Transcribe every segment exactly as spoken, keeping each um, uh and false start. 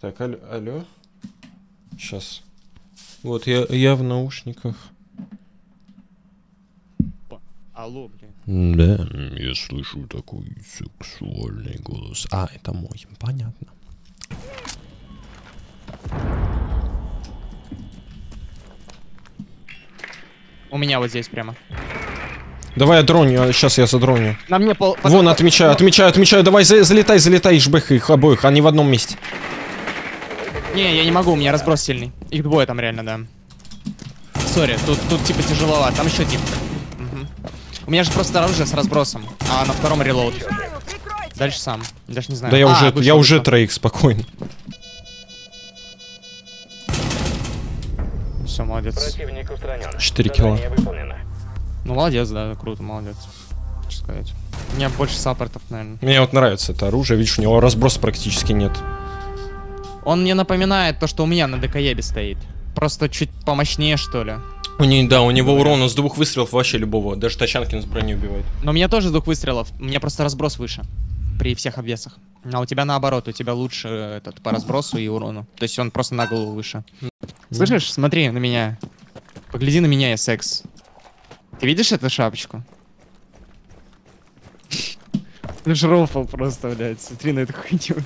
Так, алло. алло. Сейчас. Вот, я, я в наушниках. Алло, блин. Да, я слышу такой сексуальный голос. А, это мой, понятно. У меня вот здесь прямо. Давай я дроню, сейчас я задроню. На мне пол... Вон, отмечаю, отмечаю, отмечаю. Давай, за, залетай, залетай, жбэх их обоих, они в одном месте. Не, я не могу, у меня разброс сильный. Их двое там реально, да. Сори, тут, тут типа тяжеловато, там еще тип. Угу. У меня же просто оружие с разбросом, а на втором релоуд. Дальше сам, даже не знаю. Да я а, уже, вышел, я вышел. уже троих, спокойно. Все, молодец. четыре кило. Ну молодец, да, круто, молодец. Что сказать. У меня больше саппортов, наверное. Мне вот нравится это оружие, видишь, у него разброса практически нет. Он мне напоминает то, что у меня на ДКЕбе стоит. Просто чуть помощнее, что ли. У него, да, у него урона с двух выстрелов вообще любого, даже Тачанкин с броней убивает. Но у меня тоже с двух выстрелов, у меня просто разброс выше. При всех обвесах. А у тебя наоборот, у тебя лучше этот по разбросу и урону. То есть он просто на голову выше. Mm. Слышишь? Смотри на меня. Погляди на меня, я секс. Ты видишь эту шапочку? Ну ж рофл просто, блядь. Смотри на эту хуйню.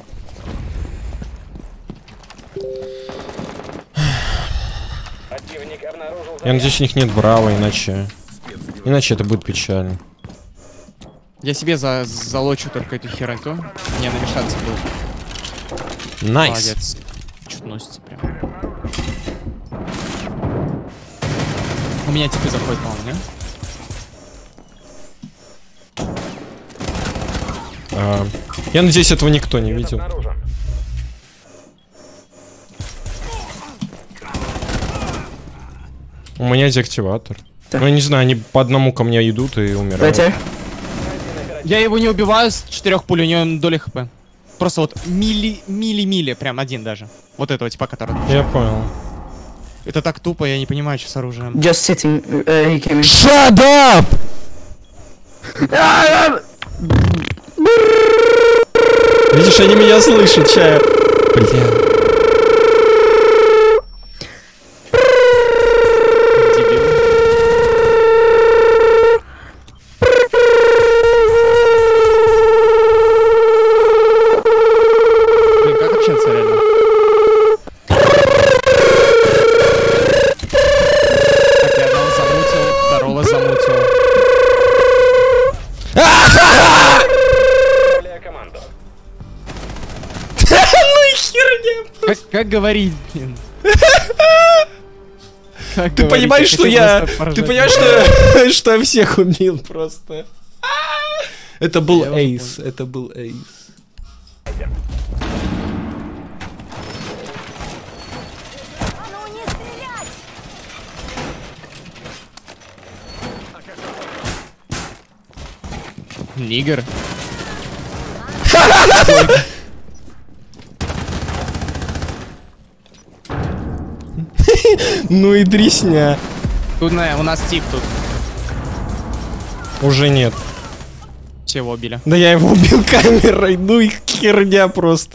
Я надеюсь, у них нет браво, иначе... Иначе это будет печально. Я себе за залочу только эту хероту. Не, намешаться будет. Найс. Молодец. Чуть носится прям. У меня типа заходит, по-моему, не? А, я надеюсь, этого никто не видел. У меня деактиватор. Ну, я не знаю, они по одному ко мне идут и умирают. Я его не убиваю с четырех пуль, у него доля хп. Просто вот мили, мили-мили, прям один даже. Вот этого типа, который... Я понял. Это так тупо, я не понимаю, что с оружием. Just sitting, uh, he came in. Shut up! Видишь, они меня слышат, чая. Бля. Как, как говорить, блин? Как ты говорить? понимаешь, я что я... Ты понимаешь, что, что я всех убил просто? Это был я эйс. Это был эйс. Нигер. Ну и дресня. Тут на, у нас тип тут. Уже нет. Чего убили? Да я его убил камерой. Ну и херня просто.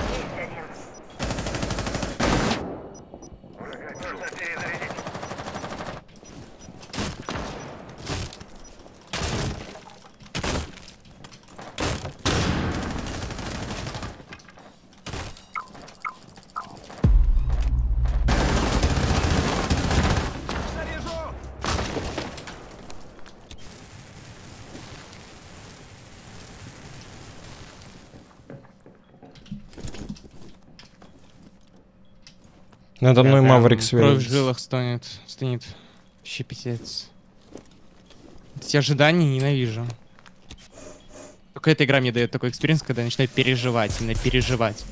Надо мной Маврик Кровь в сверху. жилах стонет, стынет. Вообще писец. Эти ожидания ненавижу. Только эта игра мне дает такой экспириенс, когда я начинаю переживать, именно переживать.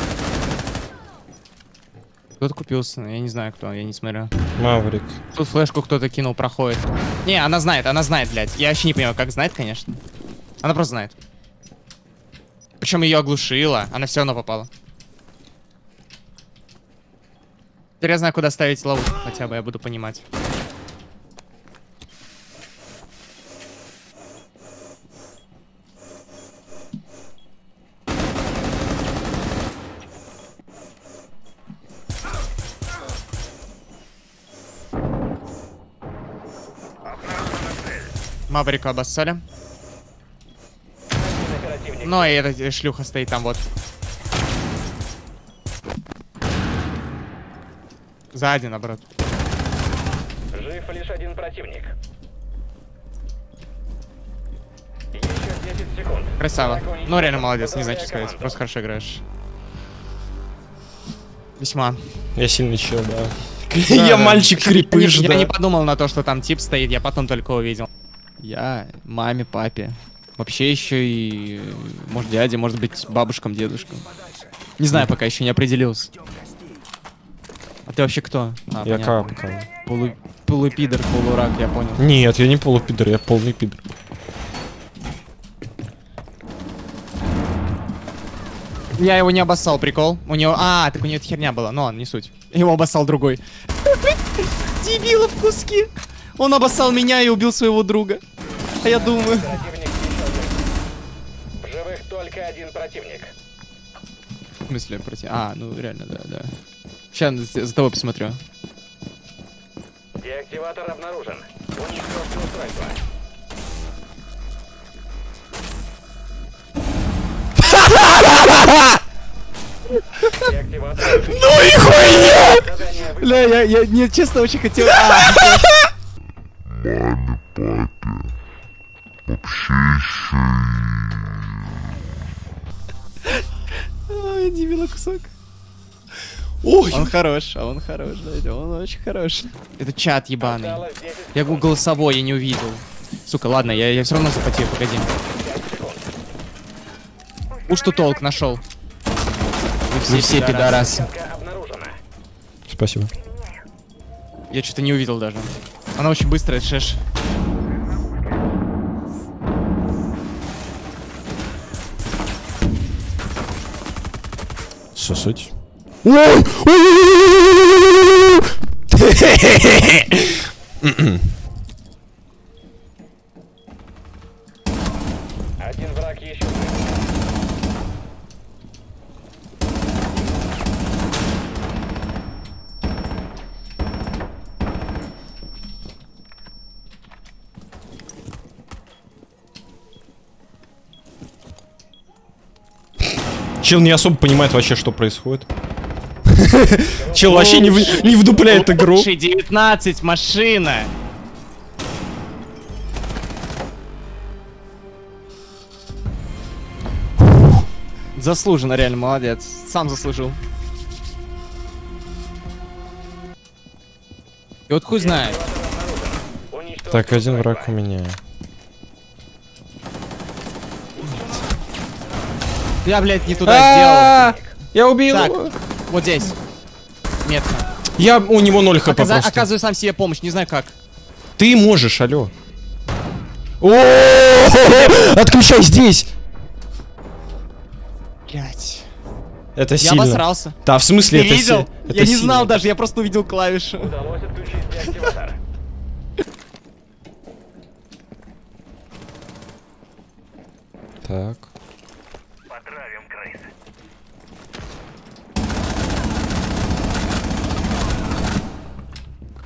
Кто-то купился, я не знаю кто, я не смотрю. Маврик. Тут флешку кто-то кинул, проходит. Не, она знает, она знает, блядь. Я вообще не понимаю, как знает, конечно. Она просто знает. Причем ее оглушила, она все равно попала. Теперь я знаю, куда ставить ловушку, хотя бы я буду понимать. Маврика обоссали. Ну и эта шлюха стоит там вот. Сзади, наоборот. Жив лишь один противник. Еще десять секунд. Красава. Ну реально молодец, не знаю, что сказать. Просто хорошо играешь. Весьма. Я сильный чел, да. Да, Я да. мальчик крепыш, Я да. не подумал на то, что там тип стоит, я потом только увидел. Я маме, папе. Вообще еще и, может, дяде, может быть, бабушкам, дедушкам. Не знаю, пока еще не определился. А ты вообще кто? А, Я понятно. капка. Полу... Полупидор, полурак, я понял. Нет, я не полупидор, я полный пидор. Я его не обоссал, прикол. У него... А, так у него эта херня была. Ну ладно, не суть. Его обоссал другой. Дебила в куски. Он обоссал меня и убил своего друга. А я думаю... Противник еще жив. В живых только один противник. В смысле, против... А, ну реально, да, да. Сейчас за за тобой посмотрю. Деактиватор обнаружен. Уничтожьте устройство. Деактиватор. Ну и хуйня! Задание выполнено. Бля, я, я, не, честно, очень хотел... А, Ой, дебила кусок. Ой, Он хорош, а он хорош, да, он очень хорош. Это чат ебаный. Осталось десять Я гу- голосовой, я не увидел. Сука, ладно, я, я все равно запотею, погоди. секунд. Уж тут толк нашел. Вы все, пидорасы. Ссылка обнаружена. спасибо. Я что-то не увидел даже. Она очень быстрая, шеш. Сосать. Ой! Ой! Один враг еще жив. Чел не особо понимает вообще, что происходит. Чел вообще не, в- не вдупляет игру. Лучший девятнадцать, машина. Заслуженно, реально, молодец. Сам заслужил. И вот хуй знает. Уничтожьте Так, один устройство. враг у меня. Я, блядь, не туда сделал. Я убил Так, его. вот здесь. Метка. Я у него ноль хп Оказа- просто. Оказываю сам себе помощь, не знаю как. Ты можешь, алло. О, отключай здесь. Блять. Это Я сильно. обосрался. Да, в смысле Ты это видел? си- это Я не сильно. знал даже, я просто увидел клавишу. Удалось отключить деактиватор. Так.